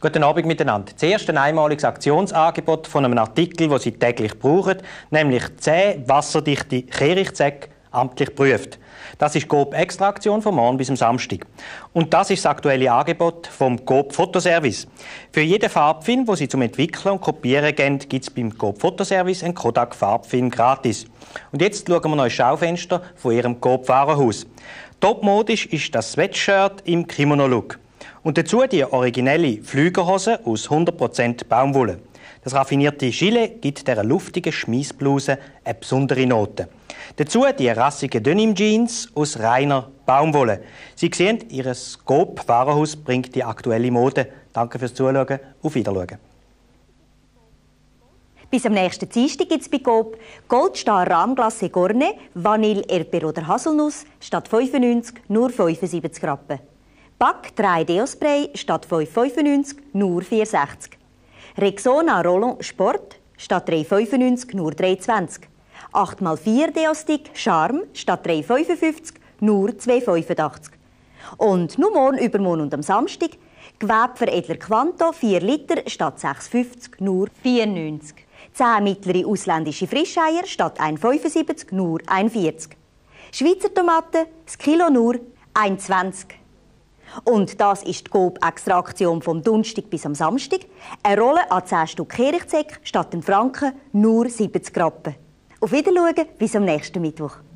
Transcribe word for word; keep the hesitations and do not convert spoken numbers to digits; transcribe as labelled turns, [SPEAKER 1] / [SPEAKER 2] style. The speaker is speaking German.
[SPEAKER 1] Guten Abend miteinander. Zuerst ein einmaliges Aktionsangebot von einem Artikel, den Sie täglich brauchen, nämlich zehn wasserdichte Kehrichtsäcke amtlich prüft. Das ist die Coop Extra-Aktion vom Morgen bis am Samstag. Und das ist das aktuelle Angebot vom Coop Fotoservice. Für jeden Farbfilm, den Sie zum Entwickeln und Kopieren geben, gibt es beim Coop Fotoservice einen Kodak Farbfilm gratis. Und jetzt schauen wir noch ins Schaufenster von Ihrem Coop Warenhaus. Topmodisch ist das Sweatshirt im Kimono-Look. Und dazu die originelle Flügerhose aus hundert Prozent Baumwolle. Das raffinierte Gilet gibt dieser luftigen Schmiessbluse eine besondere Note. Dazu die rassigen Denim-Jeans aus reiner Baumwolle. Sie sehen, Ihr Coop-Warenhaus bringt die aktuelle Mode. Danke fürs Zuschauen. Auf Wiedersehen.
[SPEAKER 2] Bis am nächsten Dienstag gibt es bei Coop Goldstar Rahmglace Gourmet, Vanille, Erdbeer oder Haselnuss statt fünfundneunzig nur fünfundsiebzig Rappen. Back drei Deo-Spray statt fünf fünfundneunzig nur vier sechzig. Rexona Rollon Sport statt drei fünfundneunzig nur drei zwanzig. acht mal vier Deo-Stick Charme statt drei fünfundfünfzig nur zwei fünfundachtzig. Und nur morgen, übermorgen und am Samstag Gewebeveredler Quanto vier Liter statt sechs fünfzig nur vier neunzig. zehn mittlere ausländische Frischeier statt eins fünfundsiebzig nur eins vierzig. Schweizer Tomaten das Kilo nur eins zwanzig. Und das ist die Coop-Extra-Aktion vom Donnerstag bis am Samstag. Eine Rolle an zehn Stück Kehrichtsäcke statt den Franken nur siebzig Rappen. Auf Wiedersehen bis am nächsten Mittwoch.